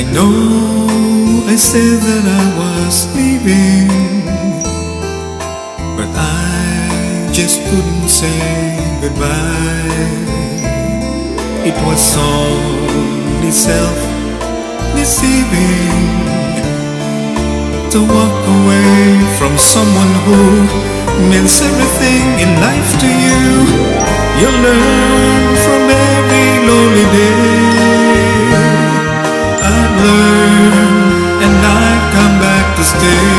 know I said that I was leaving, but I just couldn't say goodbye. It was only self-deceiving to walk away from someone who means everything in life to you. You learn from every lonely day. I've learned and I've come back to stay.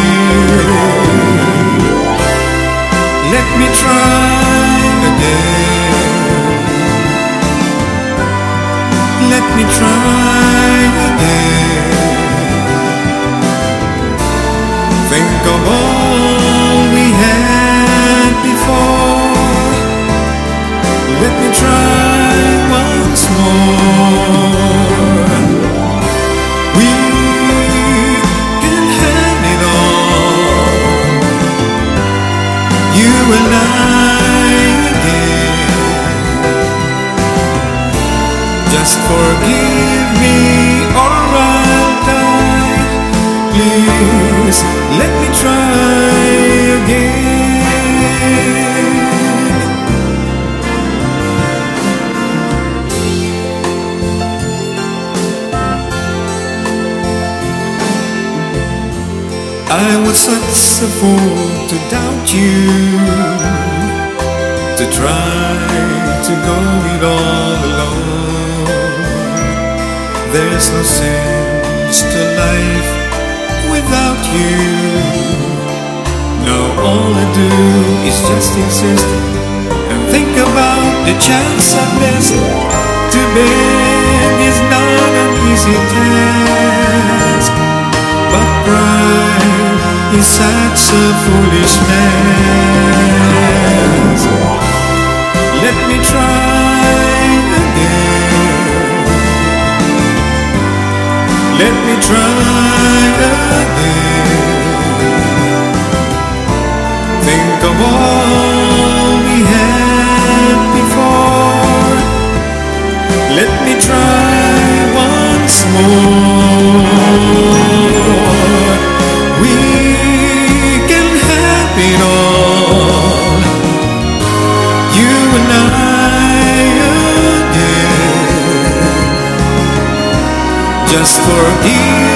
Let me try again. Let me try again. Think of all we had before. Let me try once more. We can have it all, you and I again. Just forgive me or I'll die. Please let me try again. I was such a fool to doubt you, to try to go it all alone. There's no sense to life without you. Now all I do is just exist and think about the chance I missed. To beg is not an easy task, but pride is such a foolish mess. Let me try again. Let me try again. Think of all we had before. Let me try once more. We can have it all, you and I again. Just forgive